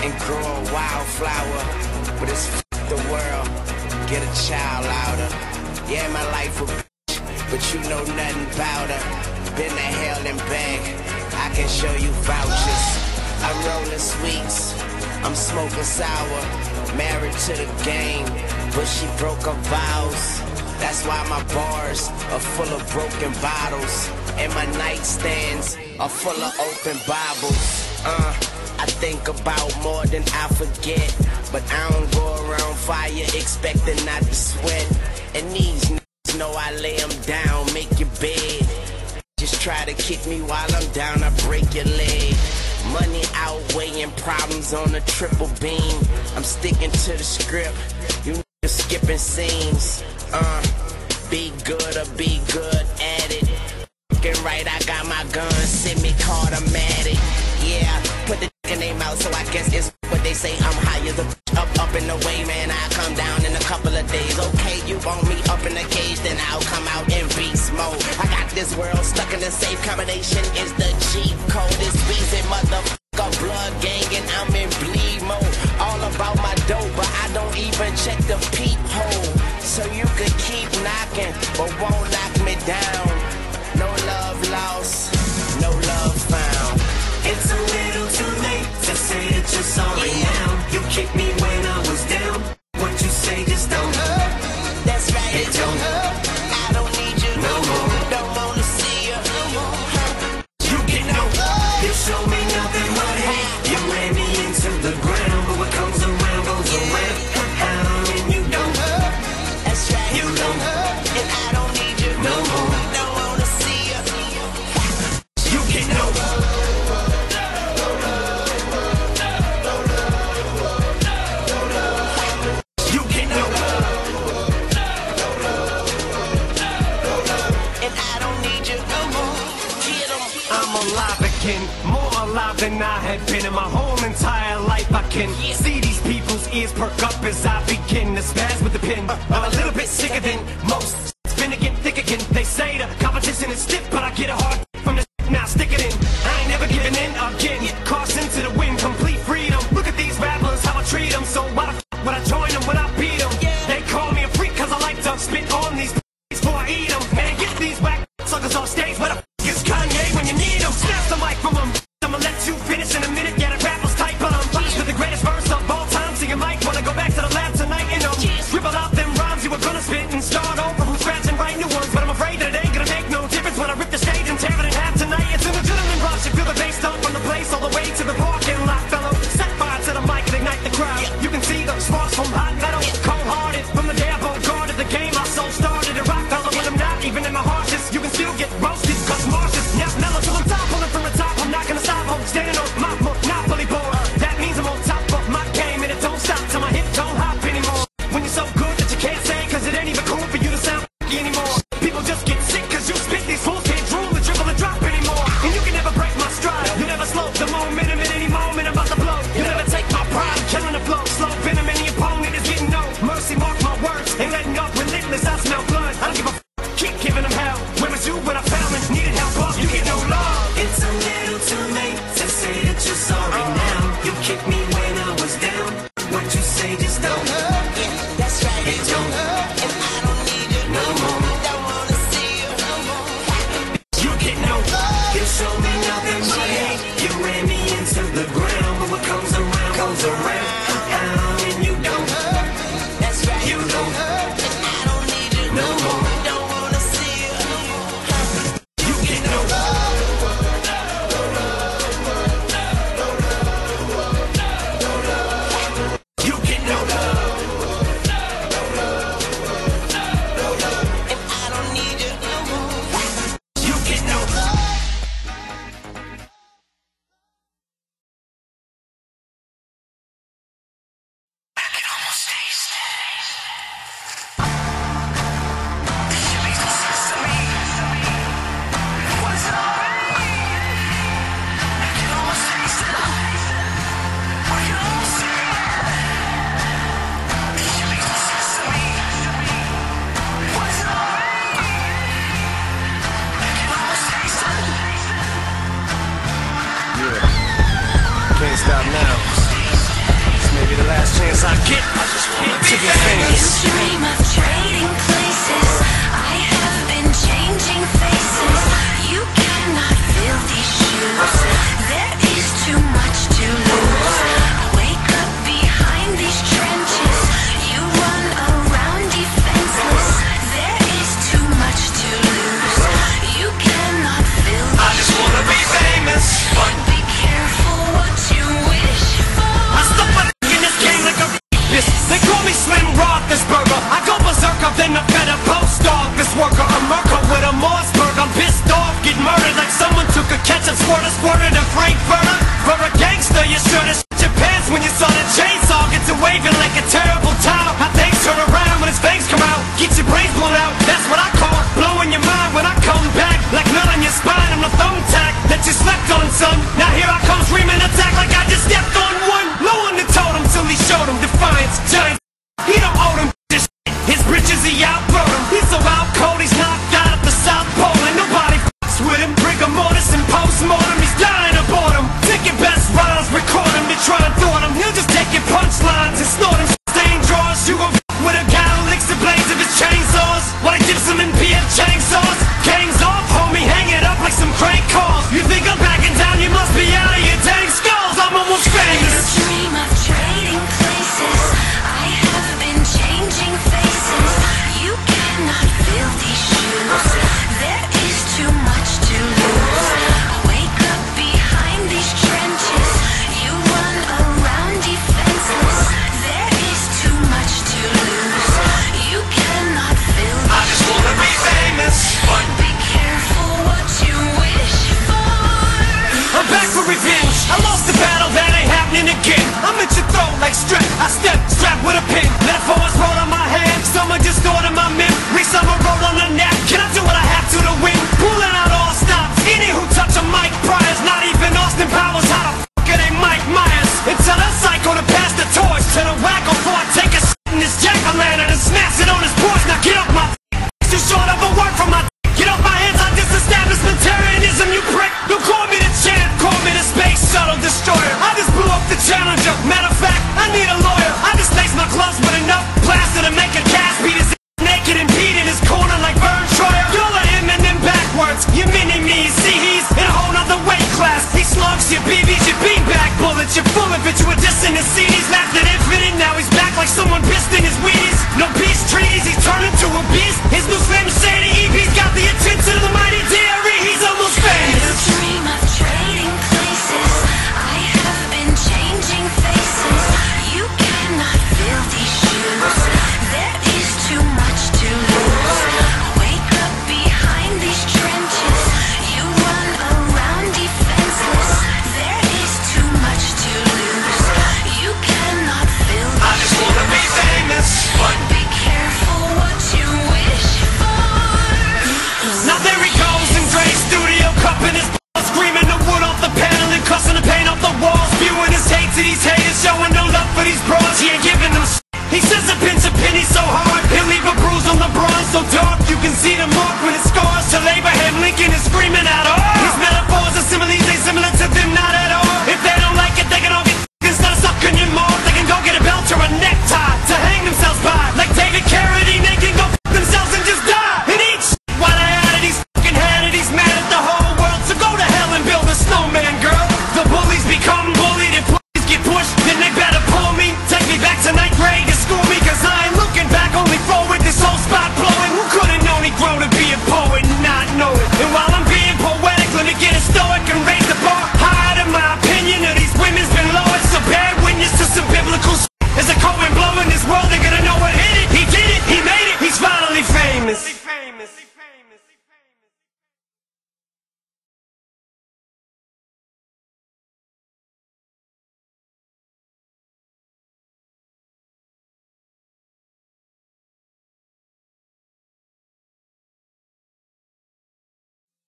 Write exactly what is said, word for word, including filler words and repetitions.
and grow a wildflower. But it's f the world, get a child louder. Yeah, my life a bitch, but you know nothing about her. Been to hell and back, I can show you vouchers. I'm rolling sweets, I'm smoking sour. Married to the game, but she broke her vows. That's why my bars are full of broken bottles, and my nightstands are full of open Bibles. Uh, I think about more than I forget, but I don't go around fire expecting not to sweat. And these niggas know I lay them down, make your bed. Just try to kick me while I'm down, I break your leg. Money outweighing problems on a triple beam. I'm sticking to the script, you niggas skipping scenes. Uh, be good or be good at it. Fucking right, I got my gun, semi-automatic. Yeah, put the in their mouth, so I guess it's what they say. I'm higher the up, up in the way, man. I come down in a couple of days. Okay, you want me up in the cage, then I'll come out in beast mode. I got this world stuck in the safe combination. Is the cheat code? It's Weezy, motherfucker, blood gang, and I'm in bleed mode. All about my dough, but I don't even check the peephole. So you could keep knocking, but won't knock me down. No love lost, no love found. It's a little too late to say that you're sorry yeah. now. You kicked me when I was down. What you say just don't hurt. That's right, it don't hurt. I don't need you no more. Don't wanna see you no more. You get no love. You show me nothing but hate. You ran me into the ground, but what comes around goes yeah. around. How and you don't hurt. That's right, you don't hurt. And I don't need you no more. Don't wanna see you. You get no love. More alive than I had been in my whole entire life. I can yeah. see these people's ears perk up as I begin to spaz with the pen. I'm a little bit sicker than most. Spin again, thick again. They say the competition is stiff, but I get a hard from the now stick it in. I ain't never giving in again. Caution to the wind, complete freedom. Look at these rappers, how I treat them. So why the f would I join them when I beat them? Yeah. They call me a freak cause I like to spit on these before I eat them. Man, get these whack suckers off stage. Where the f is Kanye when you need them? Snatch the mic from them. I'ma let you finish in a minute. Yeah, the rappers tight, but I'm punished with the greatest verse of all time. So you might wanna go back to the lab tonight and um, scribble out them rhymes you were gonna spit and start over from scratch and write new ones. But I'm afraid that it ain't gonna make no difference when I rip the stage and tear it in half tonight. It's an adrenaline rush. You feel the bass stomp from the place all the way to the parking lot, fellow. Set fire to the mic and ignite the crowd. You can see the sparks from hot metal, cold-hearted. From the day I guarded the game, my soul started to rock, fellow. When I'm not even in my harshest, you can still get roasted. Cause Marcia's now mellow till I'm top, pulling from the top. I'm not gonna stop, I'm standing on my monopoly board. That means I'm on top of my game, and it don't stop till my hip don't hop anymore. When you're so good that you can't say, cause it ain't even cool for you to sound anymore. People just get sick cause you spit, these fools can't drool and dribble and drop anymore. And you can never break my stride, you never slow the momentum at any moment I'm about to blow. You never take my pride, killing the flow, slow venom and the opponent is getting no mercy. Mark my words, ain't letting up, relentless, I smell blood. I don't give a f keep giving them hell. Where was you when I found and needed help? Up, you get no love. It's a little too late to say that you're sorry uh, now. You kicked me when I was down. What you say just don't hurt. Yeah, that's right, it don't hurt. And I don't need you no more. Don't wanna see you no more. You get no love. You show me nothing but hate. You ran me into the ground, but what comes around comes around. How and you don't hurt. That's right, you don't hurt. And I don't need you no more. Don't wanna see you no more. You get no love. Can't stop now. the last chance I get to be famous. You dream of trading places. I have been changing faces. You cannot fill these shoes.